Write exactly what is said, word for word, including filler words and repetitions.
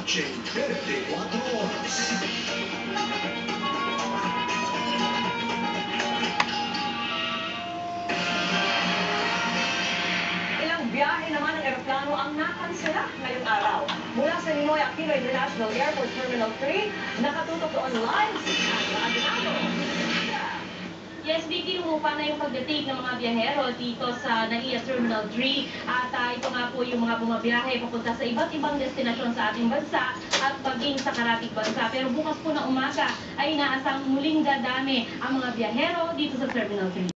noche, veinticuatro horas. Biyahe naman ng eroplano ang nakansela ngayong araw. Mula sa Ninoy Aquino International Airport Terminal three, nakatutok doon live si Sandra Aguinaldo. Yes, Vicky, lumupa na yung pagdating ng mga biyahero dito sa N A I A Terminal three. At uh, ito nga po yung mga bumabiyahe papunta sa iba't ibang destinasyon sa ating bansa at maging sa karatig bansa. Pero bukas po na umaga ay inaasang muling dadami ang mga biyahero dito sa Terminal three.